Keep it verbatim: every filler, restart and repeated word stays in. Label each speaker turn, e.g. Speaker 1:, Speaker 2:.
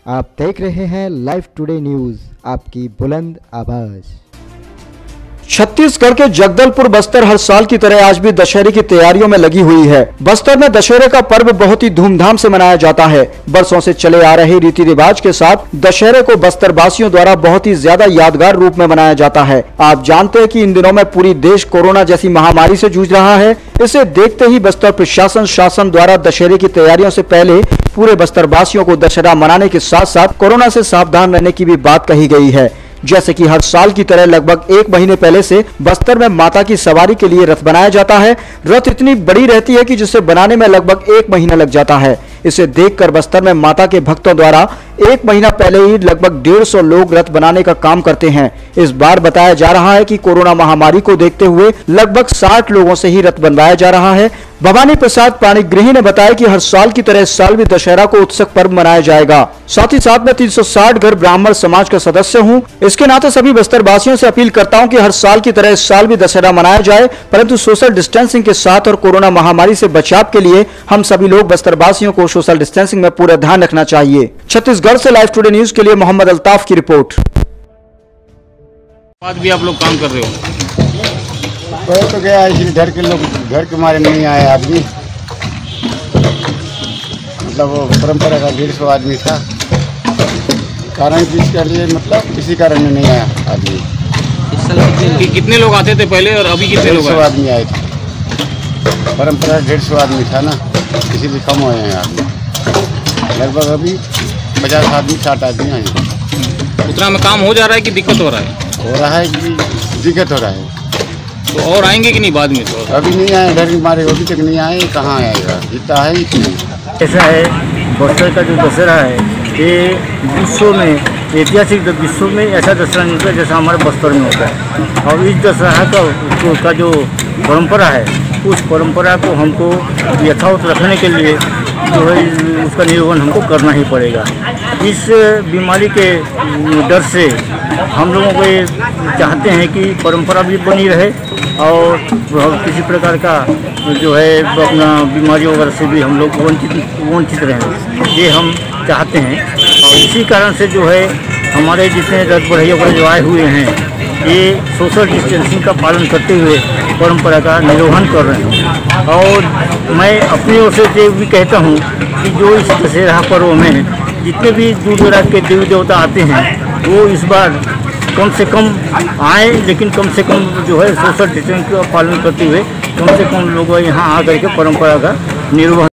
Speaker 1: आप देख रहे हैं लाइव टुडे न्यूज, आपकी बुलंद आवाज।
Speaker 2: छत्तीसगढ़ के जगदलपुर बस्तर हर साल की तरह आज भी दशहरे की तैयारियों में लगी हुई है। बस्तर में दशहरे का पर्व बहुत ही धूमधाम से मनाया जाता है। बरसों से चले आ रहे रीति रिवाज के साथ दशहरे को बस्तर वासियों द्वारा बहुत ही ज्यादा यादगार रूप में मनाया जाता है। आप जानते हैं कि इन दिनों में पूरी देश कोरोना जैसी महामारी से जूझ रहा है। इसे देखते ही बस्तर प्रशासन शासन द्वारा दशहरे की तैयारियों से पहले पूरे बस्तर वासियों को दशहरा मनाने के साथ साथ कोरोना से सावधान रहने की भी बात कही गई है। जैसे कि हर साल की तरह लगभग एक महीने पहले से बस्तर में माता की सवारी के लिए रथ बनाया जाता है। रथ इतनी बड़ी रहती है कि जिसे बनाने में लगभग एक महीना लग जाता है। इसे देखकर बस्तर में माता के भक्तों द्वारा एक महीना पहले ही लगभग डेढ़ सौ लोग रथ बनाने का काम करते हैं। इस बार बताया जा रहा है कि कोरोना महामारी को देखते हुए लगभग साठ लोगों से ही रथ बनवाया जा रहा है। भवानी प्रसाद पाणिग्रही ने बताया कि हर साल की तरह इस साल भी दशहरा को उत्सव पर्व मनाया जाएगा। साथ ही साथ मैं तीन सौ साठ घर ब्राह्मण समाज का सदस्य हूं। इसके नाते सभी बस्तर वासियों से अपील करता हूं कि हर साल की तरह इस साल भी दशहरा मनाया जाए, परंतु सोशल डिस्टेंसिंग के साथ और कोरोना महामारी से बचाव के लिए हम सभी लोग बस्तर वासियों को सोशल डिस्टेंसिंग में पूरा ध्यान रखना चाहिए। छत्तीसगढ़ से लाइव टुडे न्यूज के लिए मोहम्मद अल्ताफ की रिपोर्ट।
Speaker 3: बाद भी आप लोग काम कर रहे हो?
Speaker 4: कोई तो गया इसलिए घर के लोग घर के मारे नहीं आए आदमी। मतलब वो परंपरा का डेढ़ सौ आदमी था, कारण जिसके लिए मतलब किसी कारण में नहीं आया आदमी।
Speaker 3: कि, कितने लोग आते थे पहले और अभी कितने लोग?
Speaker 4: डेढ़ सौ आदमी आए थे। परंपरा डेढ़ सौ आदमी था ना, इसीलिए कम हुए हैं आदमी। लगभग अभी पचास आदमी साठ आदमी आए हैं।
Speaker 3: उतना में काम हो जा रहा है कि दिक्कत हो रहा है?
Speaker 4: हो रहा है कि दिक्कत हो रहा है।
Speaker 3: तो और आएंगे कि नहीं बाद में? तो
Speaker 4: अभी नहीं आए, डर के मारे अभी तक नहीं आए। कहाँ आएगा, जितना है इतनी।
Speaker 5: ऐसा है, बस्तर का जो दशहरा है ये विश्व में ऐतिहासिक विश्व में ऐसा दशहरा नहीं होता जैसा हमारे बस्तर में होता है। और इस दशहरा का, का जो परंपरा है उस परंपरा को हमको यथावत रखने के लिए जो है उसका निर्वहन हमको करना ही पड़ेगा। इस बीमारी के डर से हम लोगों को ये चाहते हैं कि परंपरा भी बनी रहे और किसी प्रकार का जो है अपना बीमारी वगैरह से भी हम लोग वंचित वंचित रहें, ये हम चाहते हैं। और इसी कारण से जो है हमारे जितने रथ बढ़ैया वगैरह जो आए हुए हैं ये सोशल डिस्टेंसिंग का पालन करते हुए परंपरा का निर्वहन कर रहे हैं। और मैं अपनी ओर से भी कहता हूँ कि जो इस दशहरा पर्व में जितने भी दूर दराज के देवी देवता आते हैं वो इस बार कम से कम आए, लेकिन कम से कम जो है सोशल डिस्टेंस का पालन करते हुए कम से कम लोग यहाँ आकर के परंपरा का निर्वहन